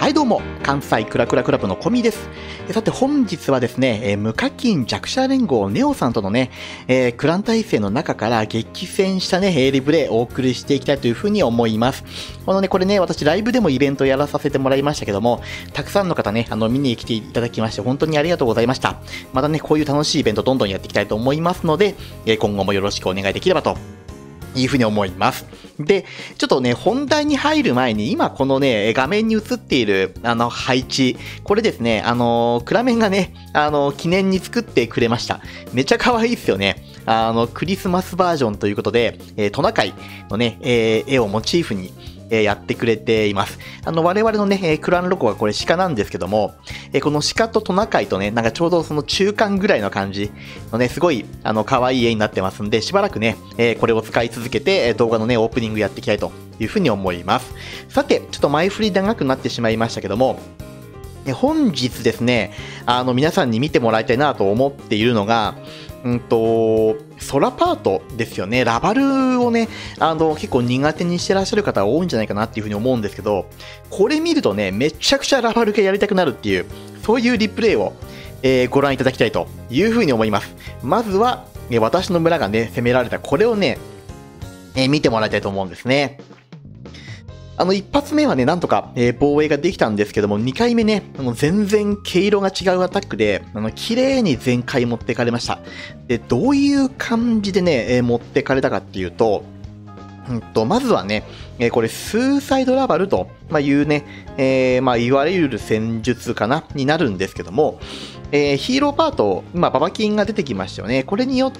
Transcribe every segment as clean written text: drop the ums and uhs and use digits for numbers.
はいどうも、関西クラクラクラブのコミです。さて本日はですね、無課金弱者連合ネオさんとのね、クラン体制の中から激戦したね、リプレイをお送りしていきたいというふうに思います。これね、私ライブでもイベントやらさせてもらいましたけども、たくさんの方ね、見に来ていただきまして本当にありがとうございました。またね、こういう楽しいイベントどんどんやっていきたいと思いますので、今後もよろしくお願いできればというふうに思います。で、ちょっとね、本題に入る前に、今このね、画面に映っている、配置、これですね、クラメンがね、記念に作ってくれました。めっちゃ可愛いですよね。クリスマスバージョンということで、トナカイのね、絵をモチーフに、やってくれています。我々のね、クランロゴはこれ鹿なんですけども、この鹿とトナカイとね、なんかちょうどその中間ぐらいの感じのね、すごい、可愛い絵になってますんで、しばらくね、これを使い続けて、動画のね、オープニングやっていきたいというふうに思います。さて、ちょっと前振り長くなってしまいましたけども、本日ですね、皆さんに見てもらいたいなと思っているのが、空パートですよね。ラバルをね、結構苦手にしてらっしゃる方が多いんじゃないかなっていうふうに思うんですけど、これ見るとね、めちゃくちゃラバル系やりたくなるっていう、そういうリプレイを、ご覧いただきたいというふうに思います。まずは、私の村がね、攻められたこれをね、見てもらいたいと思うんですね。一発目はね、なんとか、防衛ができたんですけども、2回目ね、全然毛色が違うアタックで、綺麗に全開持ってかれました。で、どういう感じでね、持ってかれたかっていうと、まずはね、これ、スーサイドラバルというね、いわゆる戦術かな、になるんですけども、ヒーローパート、今、ババキンが出てきましたよね。これによって、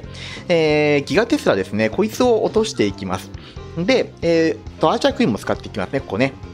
ギガテスラですね、こいつを落としていきます。で、アーチャークイーンも使っていきますね、ここね。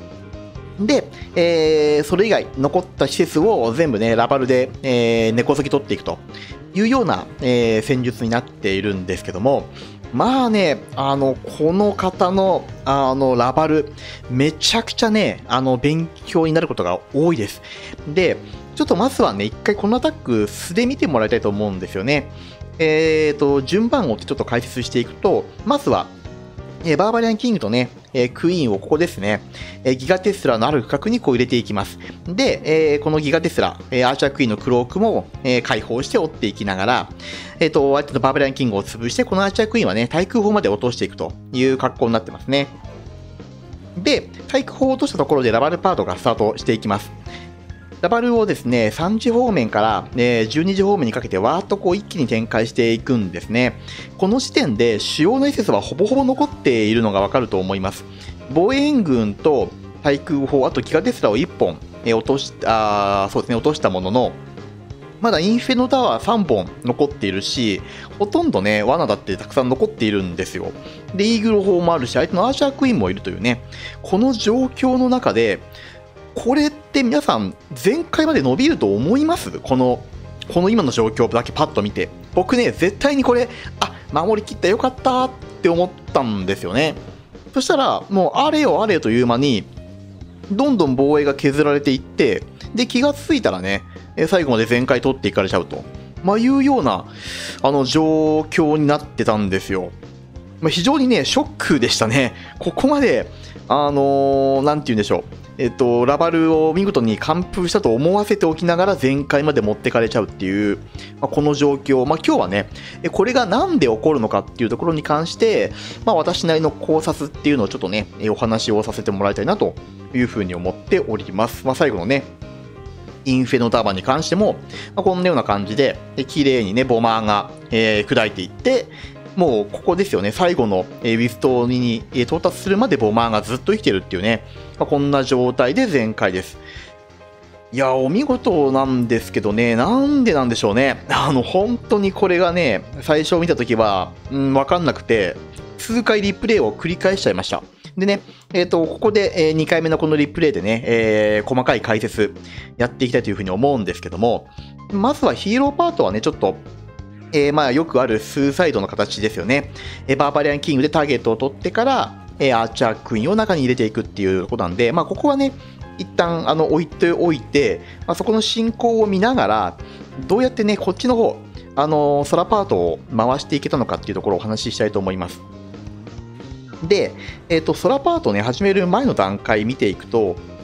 で、それ以外、残った施設を全部ね、ラバルで、根こそぎ取っていくというような、戦術になっているんですけども、まあね、この方の、ラバル、めちゃくちゃね、勉強になることが多いです。で、ちょっとまずはね、一回このアタック素で見てもらいたいと思うんですよね。順番をちょっと解説していくと、まずは、バーバリアンキングとね、クイーンをここですね、ギガテスラのある区画にこう入れていきます。で、このギガテスラ、アーチャークイーンのクロークも、解放して追っていきながら、相手のバーバリアンキングを潰して、このアーチャークイーンはね、対空砲まで落としていくという格好になってますね。で、対空砲を落としたところでラバルパートがスタートしていきます。ラバルをですね、3時方面から、12時方面にかけてわーっとこう一気に展開していくんですね。この時点で主要な施設はほぼほぼ残っているのがわかると思います。防衛援軍と対空砲、あとギガテスラを1本、落としたものの、まだインフェノタワー3本残っているし、ほとんどね、罠だってたくさん残っているんですよ。で、イーグル砲もあるし、相手のアーチャークイーンもいるというね、この状況の中で、これって皆さん、前回まで伸びると思います？この今の状況だけパッと見て。僕ね、絶対にこれ、守りきったよかったって思ったんですよね。そしたら、もうあれよあれよという間に、どんどん防衛が削られていって、で、気がついたらね、最後まで全開取っていかれちゃうと。いうような、状況になってたんですよ。非常にね、ショックでしたね。ここまで、なんて言うんでしょう。ラバルを見事に完封したと思わせておきながら全開まで持ってかれちゃうっていう、この状況、今日はね、これがなんで起こるのかっていうところに関して、私なりの考察っていうのをちょっとね、お話をさせてもらいたいなというふうに思っております。最後のね、インフェノタワーに関しても、こんなような感じで、綺麗にね、ボマーが、砕いていって、もうここですよね、最後のウィストに到達するまでボマーがずっと生きてるっていうね、こんな状態で全開です。いや、お見事なんですけどね、なんでなんでしょうね。本当にこれがね、最初見たときは、わかんなくて、数回リプレイを繰り返しちゃいました。でね、ここで、2回目のこのリプレイでね、細かい解説やっていきたいというふうに思うんですけども、まずはヒーローパートはね、ちょっと、よくあるスーサイドの形ですよね。バーバリアンキングでターゲットを取ってから、アーチャークイーンを中に入れていくっていうことなんで、ここはね、一旦置いておいて、そこの進行を見ながら、どうやってね、こっちの方、空パートを回していけたのかっていうところをお話ししたいと思います。で、空パートをね、始める前の段階見ていくと、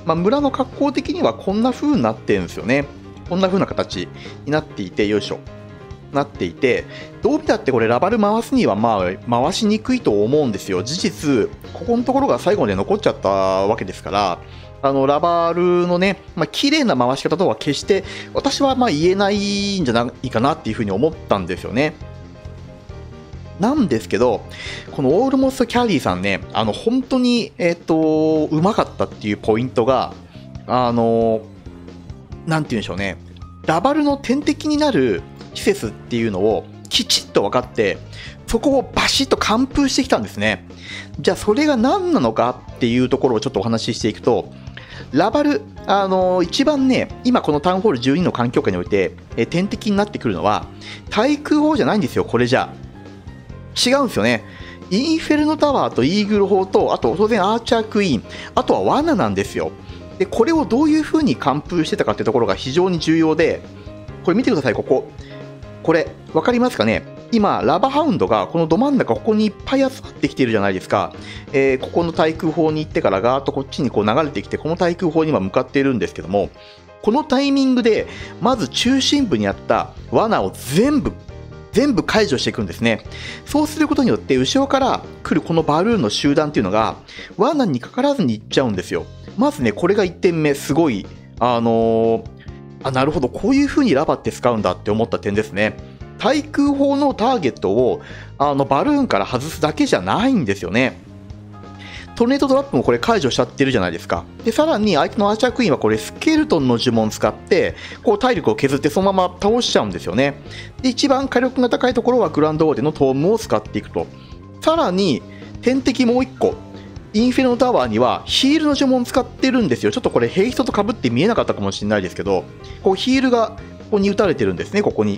まあ、村の格好的にはこんな風になってるんですよね。こんな風な形になっていて、よいしょ。なっていて、どう見たってこれラバル回すにはまあ回しにくいと思うんですよ。事実、ここのところが最後まで残っちゃったわけですから、ラバルのね、まあ、綺麗な回し方とは決して私はまあ言えないんじゃないかなっていうふうに思ったんですよね。なんですけど、このオールモストキャリーさんね、本当に、うまかったっていうポイントが、なんて言うんでしょうね、ラバルの天敵になる施設っていうのをきちっと分かって、そこをバシッと完封してきたんですね。じゃあそれが何なのかっていうところをちょっとお話ししていくと、ラバル、一番ね、今このタウンホール12の環境下において、天敵になってくるのは、対空砲じゃないんですよ、これじゃ。違うんですよね。インフェルノタワーとイーグル砲と、あと当然アーチャークイーン、あとは罠なんですよ。で、これをどういう風に完封してたかっていうところが非常に重要で、これ見てください、ここ。これ、わかりますかね。今、ラバハウンドがこのど真ん中、ここにいっぱい集まってきているじゃないですか。ここの対空砲に行ってからガーッとこっちにこう流れてきて、この対空砲に今向かっているんですけども、このタイミングで、まず中心部にあった罠を全部解除していくんですね。そうすることによって、後ろから来るこのバルーンの集団っていうのが、罠にかからずに行っちゃうんですよ。まずね、これが1点目、すごい、なるほど、こういう風にラバって使うんだって思った点ですね。対空砲のターゲットをバルーンから外すだけじゃないんですよね。トルネードトラップもこれ解除しちゃってるじゃないですか。で、さらに相手のアーチャークイーンはこれスケルトンの呪文使って、こう体力を削ってそのまま倒しちゃうんですよね。で、一番火力が高いところはグランドオーデンのトームを使っていくと。さらに、天敵もう1個。インフェルノタワーにはヒールの呪文使ってるんですよ。ちょっとこれヘイストと被って見えなかったかもしれないですけど、こうヒールがここに打たれてるんですね、ここに。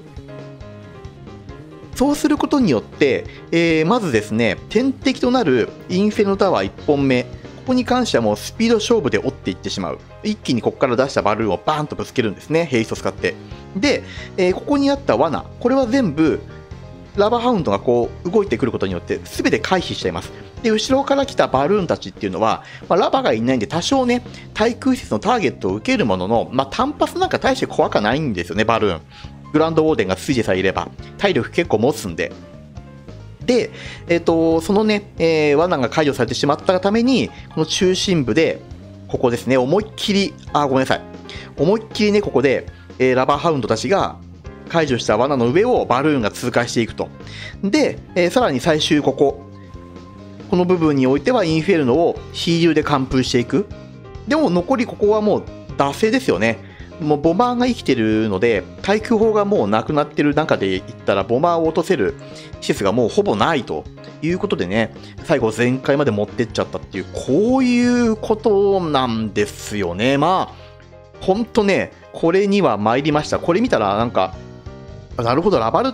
そうすることによって、まずですね、天敵となるインフェルノタワー1本目、ここに関してはもうスピード勝負で折っていってしまう。一気にここから出したバルーンをバーンとぶつけるんですね、ヘイスト使って。で、ここにあった罠、これは全部、ラバーハウンドがこう動いてくることによって全て回避しちゃいます。で、後ろから来たバルーンたちっていうのは、ラバがいないんで多少ね、対空施設のターゲットを受けるものの、単発なんか大して怖くないんですよね、バルーン。グランドウォーデンがついてさえいれば、体力結構持つんで。で、そのね、罠が解除されてしまったがために、この中心部で、ここですね、思いっきり、ごめんなさい。思いっきりね、ここで、ラバーハウンドたちが、解除した罠の上をバルーンが通過していくと。で、さらに最終この部分においてはインフェルノをヒールで完封していく。でも残りここはもう惰性ですよね。もうボマーが生きてるので、対空砲がもうなくなってる中で言ったらボマーを落とせる施設がもうほぼないということでね、最後全開まで持ってっちゃったっていう、こういうことなんですよね。ほんとね、これには参りました。これ見たらなんか、なるほど、ラバルって、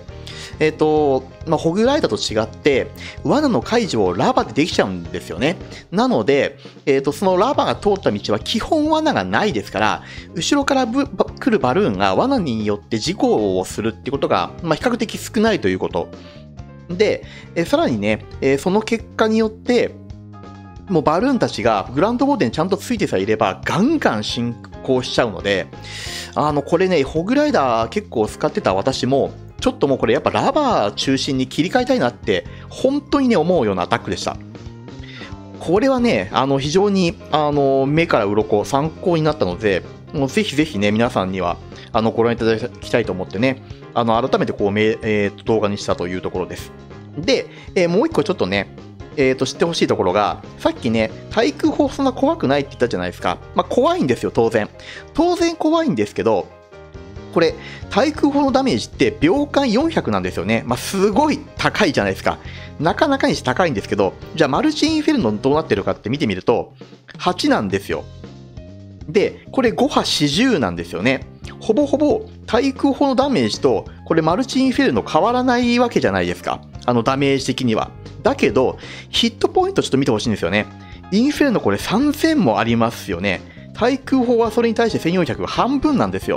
ホグライダーと違って、罠の解除をラバでできちゃうんですよね。なので、そのラバが通った道は基本罠がないですから、後ろから来るバルーンが罠によって事故をするってことが、比較的少ないということ。で、さらにね、その結果によって、もうバルーンたちがグランドウォーデンちゃんとついてさえいれば、ガンガン進行しちゃうので、これね、ホグライダー結構使ってた私も、ちょっともうこれやっぱラバー中心に切り替えたいなって、本当にね、思うようなアタックでした。これはね、非常に、目から鱗、参考になったので、もうぜひぜひね、皆さんには、ご覧いただきたいと思ってね、改めてこう、動画にしたというところです。で、もう一個ちょっとね、知ってほしいところが、さっきね、対空砲そんな怖くないって言ったじゃないですか。怖いんですよ、当然。当然怖いんですけど、これ、対空砲のダメージって秒間400なんですよね。すごい高いじゃないですか。なかなかにして高いんですけど、じゃあマルチインフェルノどうなってるかって見てみると、8なんですよ。で、これ5波40なんですよね。ほぼほぼ対空砲のダメージと、これマルチインフェルノ変わらないわけじゃないですか。ダメージ的には。だけど、ヒットポイントちょっと見てほしいんですよね。インフェルノこれ3000もありますよね。対空砲はそれに対して1400が半分なんですよ。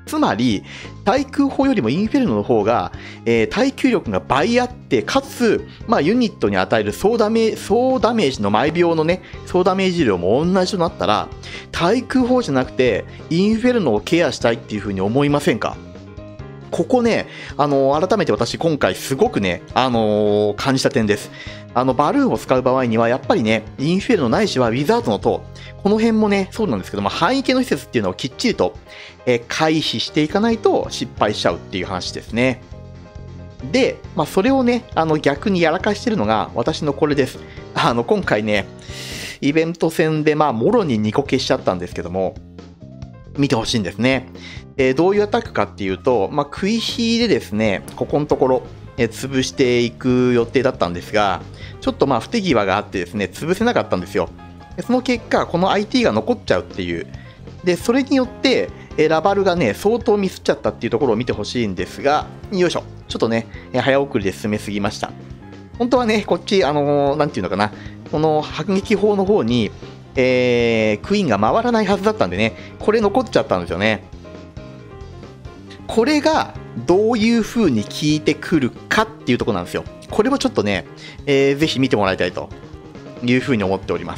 つまり、対空砲よりもインフェルノの方が、耐久力が倍あって、かつ、ユニットに与える総ダメージの毎秒のね、総ダメージ量も同じとなったら、対空砲じゃなくて、インフェルノをケアしたいっていう風に思いませんか？ここね、改めて私今回すごくね、感じた点です。バルーンを使う場合には、やっぱりね、インフェルノないしはウィザードの塔、この辺もね、そうなんですけども、範囲系の施設っていうのをきっちりと、回避していかないと失敗しちゃうっていう話ですね。で、それをね、逆にやらかしてるのが、私のこれです。今回ね、イベント戦で、もろに2個消しちゃったんですけども、見てほしいんですね。どういうアタックかっていうと、食い火でですね、ここのところ、潰していく予定だったんですが、ちょっと不手際があってですね、潰せなかったんですよ。その結果、この IT が残っちゃうっていう。で、それによって、ラバルがね、相当ミスっちゃったっていうところを見てほしいんですが、よいしょ。ちょっとね、早送りで進めすぎました。本当はね、こっち、なんていうのかな、この迫撃砲の方に、クイーンが回らないはずだったんでね、これ残っちゃったんですよね。これがどういう風に効いてくるかっていうところなんですよ。これもちょっとね、ぜひ見てもらいたいという風に思っております。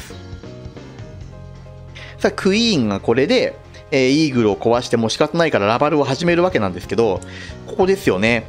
さあ、クイーンがこれで、イーグルを壊しても仕方ないからラバルを始めるわけなんですけど、ここですよね。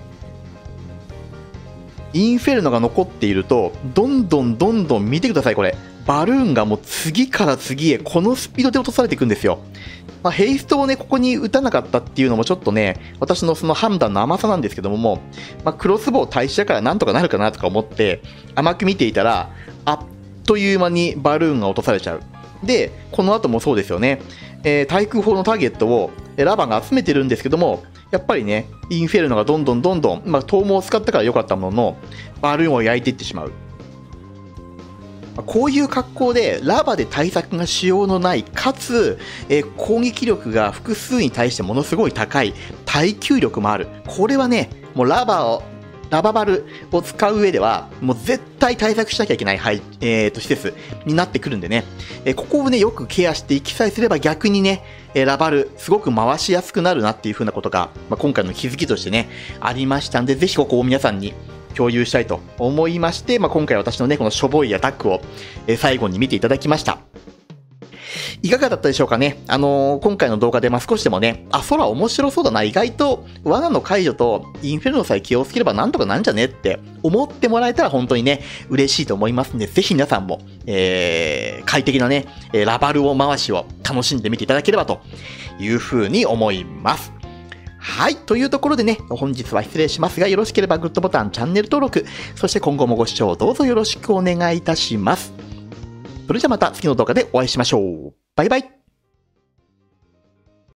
インフェルノが残っていると、どんどん見てください、これ。バルーンがもう次から次へこのスピードで落とされていくんですよ。ヘイストをね、ここに打たなかったっていうのもちょっとね、私のその判断の甘さなんですけども、クロスボウ対象だからなんとかなるかなとか思って甘く見ていたら、あっという間にバルーンが落とされちゃう。で、この後もそうですよね。対空砲のターゲットをラバが集めてるんですけども、やっぱりね、インフェルノがどんどん、遠毛を使ったから良かったものの、バルーンを焼いていってしまう。こういう格好でラバで対策がしようのない、かつ、攻撃力が複数に対してものすごい高い、耐久力もある。これはね、もうラババルを使う上では、もう絶対対策しなきゃいけない、施設になってくるんでね、ここをね、よくケアしていきさえすれば逆にね、ラバル、すごく回しやすくなるなっていう風なことが、今回の気づきとしてね、ありましたんで、ぜひここを皆さんに共有したいと思いまして、今回私のね、このしょぼいアタックを、最後に見ていただきました。いかがだったでしょうかね。今回の動画で少しでもね、空面白そうだな、意外と罠の解除とインフェルノさえ気をつければなんとかなんじゃねって思ってもらえたら本当にね、嬉しいと思いますんで、ぜひ皆さんも、快適なね、ラバルを回しを楽しんでみていただければというふうに思います。はい。というところでね、本日は失礼しますが、よろしければグッドボタン、チャンネル登録、そして今後もご視聴どうぞよろしくお願いいたします。それじゃまた次の動画でお会いしましょう。バイバイ。